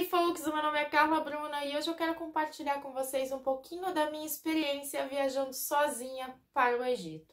folks, meu nome é Carla Bruna e hoje eu quero compartilhar com vocês um pouquinho da minha experiência viajando sozinha para o Egito.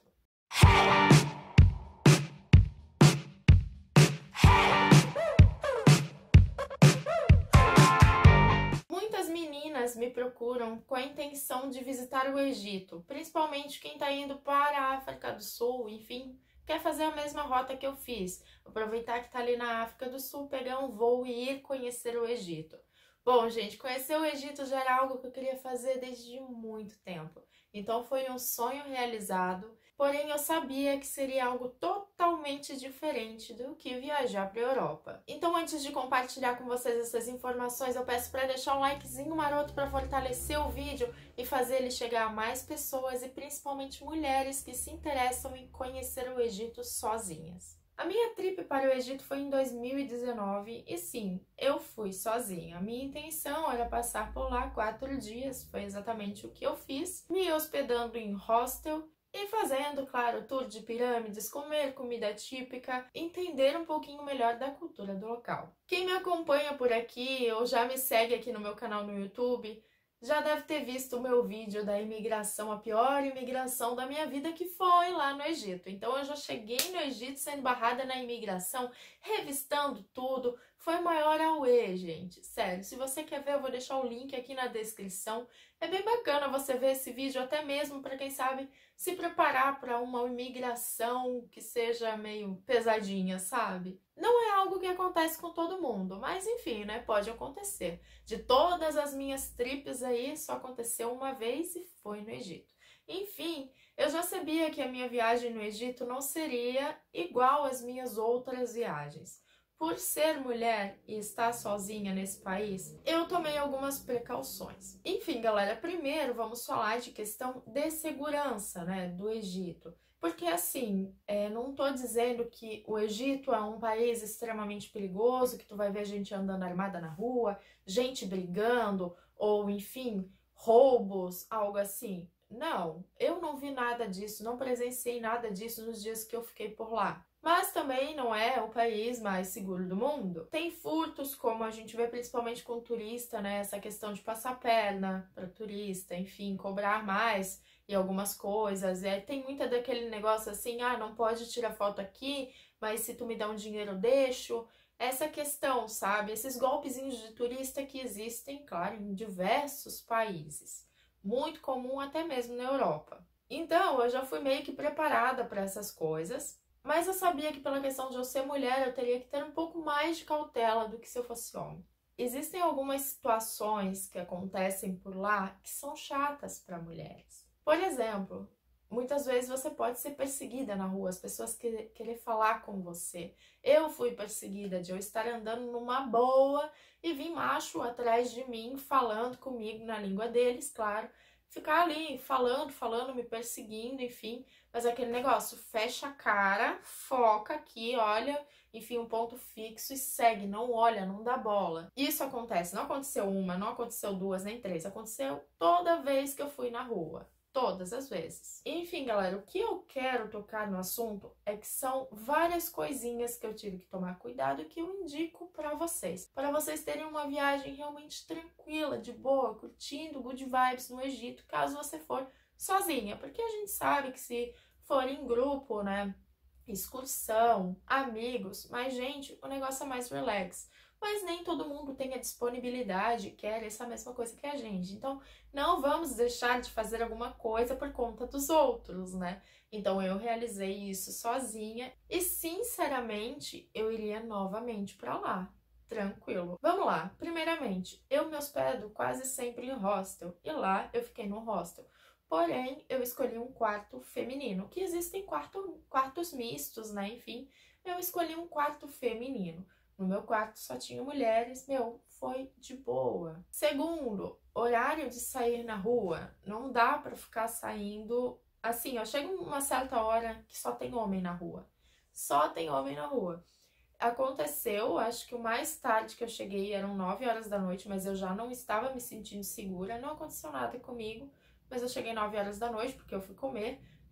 Muitas meninas me procuram com a intenção de visitar o Egito, principalmente quem está indo para a África do Sul, enfim, quer fazer a mesma rota que eu fiz, aproveitar que está ali na África do Sul, pegar um voo e ir conhecer o Egito. Bom, gente, conhecer o Egito já era algo que eu queria fazer desde muito tempo, então foi um sonho realizado, porém eu sabia que seria algo totalmente diferente do que viajar para a Europa. Então, antes de compartilhar com vocês essas informações, eu peço para deixar um likezinho maroto para fortalecer o vídeo e fazer ele chegar a mais pessoas e principalmente mulheres que se interessam em conhecer o Egito sozinhas. A minha trip para o Egito foi em 2019 e sim, eu fui sozinha. A minha intenção era passar por lá 4 dias, foi exatamente o que eu fiz, me hospedando em hostel e fazendo, claro, tour de pirâmides, comer comida típica, entender um pouquinho melhor da cultura do local. Quem me acompanha por aqui ou já me segue aqui no meu canal no YouTube, já deve ter visto o meu vídeo da imigração, a pior imigração da minha vida, que foi lá no Egito. Então eu já cheguei no Egito sendo barrada na imigração, revistando tudo. Foi o maior auê, gente. Sério, se você quer ver, eu vou deixar o link aqui na descrição. É bem bacana você ver esse vídeo, até mesmo para quem sabe se preparar para uma imigração que seja meio pesadinha, sabe? Não é algo que acontece com todo mundo, mas enfim, né? Pode acontecer. De todas as minhas trips aí, só aconteceu uma vez e foi no Egito. Enfim, eu já sabia que a minha viagem no Egito não seria igual às minhas outras viagens. Por ser mulher e estar sozinha nesse país, eu tomei algumas precauções. Enfim, galera, primeiro vamos falar de questão de segurança, né, do Egito. Porque assim, não tô dizendo que o Egito é um país extremamente perigoso, que tu vai ver gente andando armada na rua, gente brigando, ou enfim, roubos, algo assim. Não, eu não vi nada disso, não presenciei nada disso nos dias que eu fiquei por lá. Mas também não é o país mais seguro do mundo. Tem furtos, como a gente vê principalmente com turista, né? Essa questão de passar perna para turista, enfim, cobrar mais e algumas coisas. Tem muita daquele negócio assim, ah, não pode tirar foto aqui, mas se tu me dá um dinheiro eu deixo. Essa questão, sabe? Esses golpezinhos de turista que existem, claro, em diversos países. Muito comum até mesmo na Europa. Então, eu já fui meio que preparada para essas coisas. Mas eu sabia que pela questão de eu ser mulher, eu teria que ter um pouco mais de cautela do que se eu fosse homem. Existem algumas situações que acontecem por lá que são chatas para mulheres. Por exemplo, muitas vezes você pode ser perseguida na rua, as pessoas querer falar com você. Eu fui perseguida de eu estar andando numa boa e vir macho atrás de mim, falando comigo na língua deles, claro. Ficar ali falando, me perseguindo, enfim. Mas aquele negócio, fecha a cara, foca aqui, olha, enfim, um ponto fixo e segue, não olha, não dá bola. Isso acontece, não aconteceu uma, não aconteceu duas, nem três, aconteceu toda vez que eu fui na rua. Todas as vezes. Enfim, galera, o que eu quero tocar no assunto é que são várias coisinhas que eu tive que tomar cuidado e que eu indico para vocês terem uma viagem realmente tranquila, de boa, curtindo good vibes no Egito, caso você for sozinha, porque a gente sabe que se for em grupo, né, excursão, amigos, mas gente, o negócio é mais relax. Mas nem todo mundo tem a disponibilidade, quer essa mesma coisa que a gente. Então, não vamos deixar de fazer alguma coisa por conta dos outros, né? Então, eu realizei isso sozinha e, sinceramente, eu iria novamente para lá. Tranquilo. Vamos lá. Primeiramente, eu me hospedo quase sempre em hostel e lá eu fiquei no hostel. Porém, eu escolhi um quarto feminino, que existem quartos mistos, né? Enfim, eu escolhi um quarto feminino. No meu quarto só tinha mulheres, foi de boa. Segundo, horário de sair na rua. Não dá pra ficar saindo assim, ó, chega uma certa hora que só tem homem na rua. Só tem homem na rua. Aconteceu, acho que o mais tarde que eu cheguei eram 9 horas da noite, mas eu já não estava me sentindo segura, não aconteceu nada comigo, mas eu cheguei 9 horas da noite porque eu fui comer,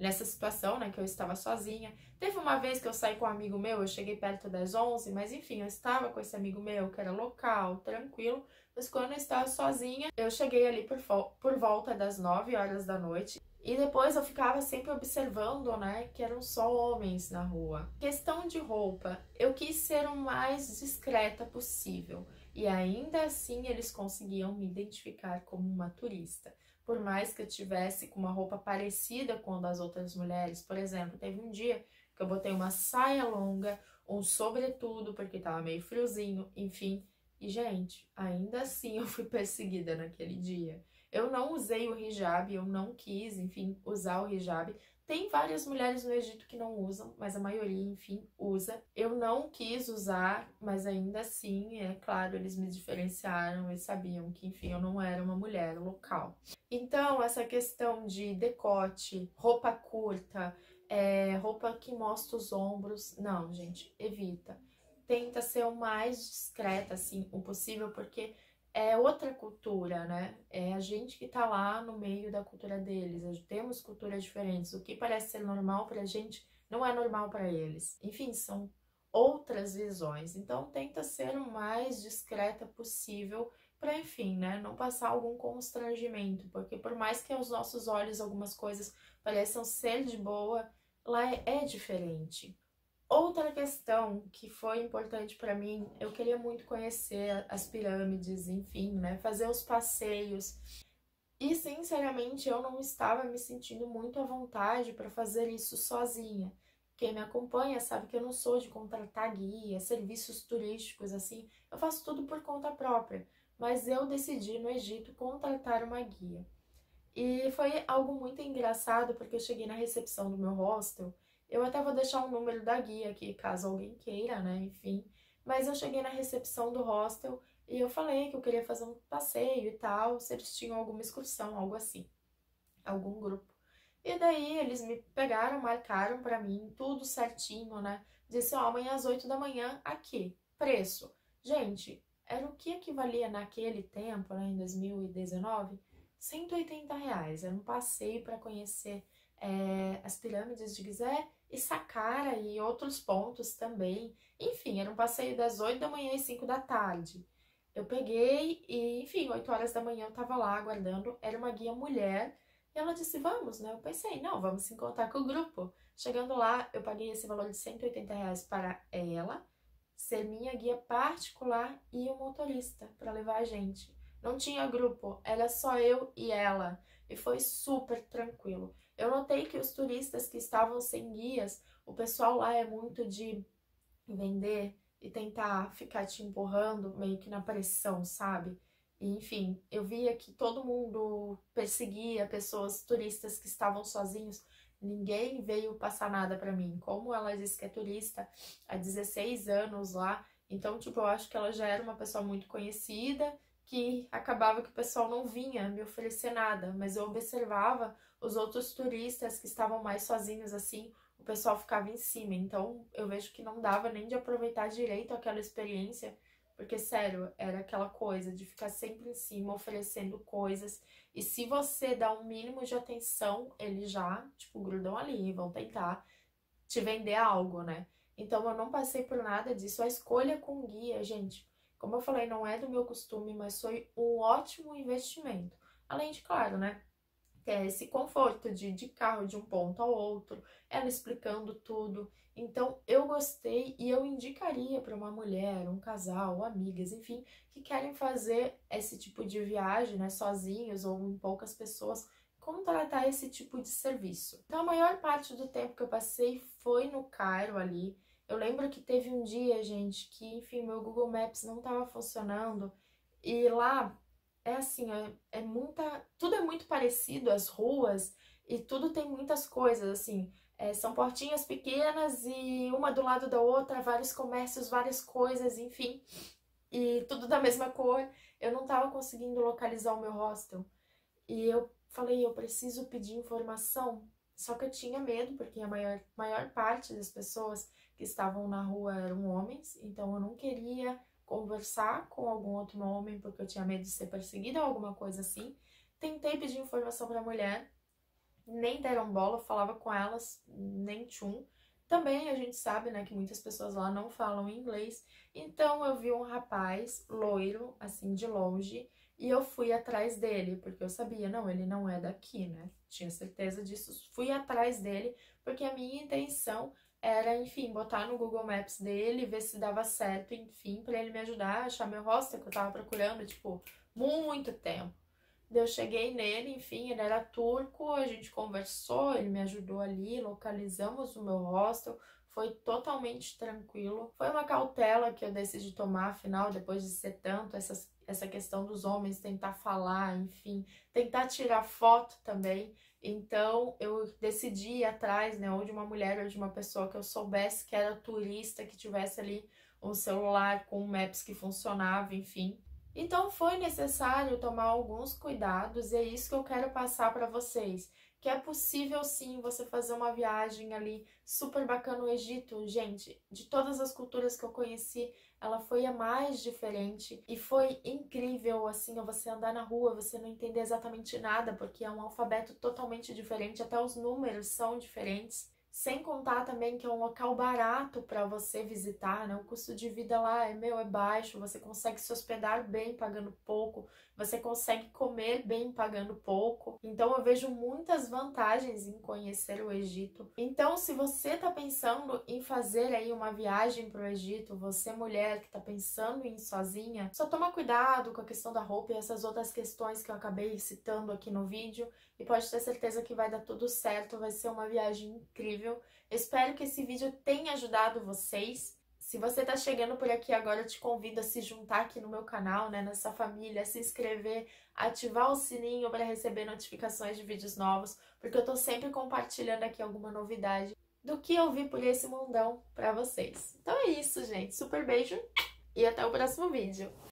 nessa situação, né, que eu estava sozinha. Teve uma vez que eu saí com um amigo meu, eu cheguei perto das 11, mas enfim, eu estava com esse amigo meu, que era local, tranquilo, mas quando eu estava sozinha, eu cheguei ali por volta das 9 horas da noite. E depois eu ficava sempre observando, né, que eram só homens na rua. Questão de roupa, eu quis ser o mais discreta possível. E ainda assim eles conseguiam me identificar como uma turista. Por mais que eu tivesse com uma roupa parecida com a das outras mulheres. Por exemplo, teve um dia que eu botei uma saia longa, um sobretudo, porque tava meio friozinho, enfim. E, gente, ainda assim eu fui perseguida naquele dia. Eu não usei o hijab, eu não quis, enfim, usar o hijab. Tem várias mulheres no Egito que não usam, mas a maioria, enfim, usa. Eu não quis usar, mas ainda assim, é claro, eles me diferenciaram e sabiam que, enfim, eu não era uma mulher local. Então, essa questão de decote, roupa curta, roupa que mostra os ombros, não, gente, evita. Tenta ser o mais discreta, assim, o possível, porque é outra cultura, né? É a gente que tá lá no meio da cultura deles. Temos culturas diferentes. O que parece ser normal pra gente não é normal pra eles. Enfim, são outras visões. Então, tenta ser o mais discreta possível para, enfim, né, não passar algum constrangimento, porque por mais que aos nossos olhos algumas coisas pareçam ser de boa, lá é diferente. Outra questão que foi importante para mim, eu queria muito conhecer as pirâmides, enfim, né, fazer os passeios. E sinceramente, eu não estava me sentindo muito à vontade para fazer isso sozinha. Quem me acompanha sabe que eu não sou de contratar guia, serviços turísticos assim, eu faço tudo por conta própria. Mas eu decidi no Egito contratar uma guia. E foi algo muito engraçado porque eu cheguei na recepção do meu hostel. Eu até vou deixar o número da guia aqui, caso alguém queira, né? Enfim. Mas eu cheguei na recepção do hostel e eu falei que eu queria fazer um passeio e tal, se eles tinham alguma excursão, algo assim, algum grupo. E daí eles me pegaram, marcaram pra mim, tudo certinho, né? Disse, ó, amanhã às 8 da manhã, aqui. Preço. Gente, era o que equivalia naquele tempo, né, em 2019? R$ 180. Era um passeio para conhecer as pirâmides de Gizé e Saqqara e outros pontos também. Enfim, era um passeio das 8 da manhã às 5 da tarde. Eu peguei e, enfim, 8 horas da manhã eu tava lá aguardando. Era uma guia mulher. E ela disse, vamos, né? Eu pensei, não, vamos se encontrar com o grupo. Chegando lá, eu paguei esse valor de R$ 180 para ela, ser minha guia particular e o motorista para levar a gente. Não tinha grupo, era só eu e ela. E foi super tranquilo. Eu notei que os turistas que estavam sem guias, o pessoal lá é muito de vender e tentar ficar te empurrando meio que na pressão, sabe? E, enfim, eu via que todo mundo perseguia pessoas, turistas que estavam sozinhos. Ninguém veio passar nada pra mim. Como ela disse que é turista há 16 anos lá, então, tipo, eu acho que ela já era uma pessoa muito conhecida, que acabava que o pessoal não vinha me oferecer nada, mas eu observava os outros turistas que estavam mais sozinhos assim, o pessoal ficava em cima. Então eu vejo que não dava nem de aproveitar direito aquela experiência, porque sério, era aquela coisa de ficar sempre em cima, oferecendo coisas. E se você dá um mínimo de atenção, eles já, tipo, grudam ali e vão tentar te vender algo, né? Então eu não passei por nada disso. A escolha com guia, gente, como eu falei, não é do meu costume, mas foi um ótimo investimento. Além de, claro, né? Ter esse conforto de carro de um ponto ao outro, ela explicando tudo. Então eu gostei e eu indicaria para uma mulher, um casal, amigas, enfim, que querem fazer esse tipo de viagem, né, sozinhos ou em poucas pessoas, contratar esse tipo de serviço. Então a maior parte do tempo que eu passei foi no Cairo ali. Eu lembro que teve um dia, gente, que enfim, meu Google Maps não estava funcionando e lá é assim, tudo é muito parecido, as ruas, e tudo tem muitas coisas, assim, são portinhas pequenas e uma do lado da outra, vários comércios, várias coisas, enfim, e tudo da mesma cor. Eu não tava conseguindo localizar o meu hostel, e eu falei, eu preciso pedir informação, só que eu tinha medo, porque a maior parte das pessoas que estavam na rua eram homens, então eu não queria conversar com algum outro homem, porque eu tinha medo de ser perseguida ou alguma coisa assim. Tentei pedir informação para a mulher, nem deram bola, eu falava com elas, nem tchum. Também a gente sabe, né, que muitas pessoas lá não falam inglês. Então eu vi um rapaz loiro, assim, de longe, e eu fui atrás dele, porque eu sabia, não, ele não é daqui, né? Tinha certeza disso. Fui atrás dele, porque a minha intenção era, enfim, botar no Google Maps dele, ver se dava certo, enfim, pra ele me ajudar a achar meu hostel que eu tava procurando, tipo, muito tempo. Eu cheguei nele, enfim, ele era turco, a gente conversou, ele me ajudou ali, localizamos o meu hostel, foi totalmente tranquilo. Foi uma cautela que eu decidi tomar, afinal, depois de ser tanto, essa questão dos homens tentar falar, enfim, tentar tirar foto também. Então, eu decidi ir atrás, né, ou de uma mulher ou de uma pessoa que eu soubesse que era turista, que tivesse ali um celular com um Maps que funcionava, enfim. Então foi necessário tomar alguns cuidados e é isso que eu quero passar para vocês, que é possível sim você fazer uma viagem ali super bacana no Egito, gente. De todas as culturas que eu conheci, ela foi a mais diferente e foi incrível assim, você andar na rua, você não entender exatamente nada, porque é um alfabeto totalmente diferente, até os números são diferentes. Sem contar também que é um local barato para você visitar, né? O custo de vida lá é baixo, você consegue se hospedar bem pagando pouco, você consegue comer bem pagando pouco. Então eu vejo muitas vantagens em conhecer o Egito. Então, se você tá pensando em fazer aí uma viagem para o Egito, você mulher que tá pensando em ir sozinha, só toma cuidado com a questão da roupa e essas outras questões que eu acabei citando aqui no vídeo. E pode ter certeza que vai dar tudo certo, vai ser uma viagem incrível. Espero que esse vídeo tenha ajudado vocês. Se você tá chegando por aqui agora, eu te convido a se juntar aqui no meu canal, né, nessa família, se inscrever, ativar o sininho para receber notificações de vídeos novos, porque eu tô sempre compartilhando aqui alguma novidade do que eu vi por esse mundão para vocês. Então é isso, gente. Super beijo e até o próximo vídeo.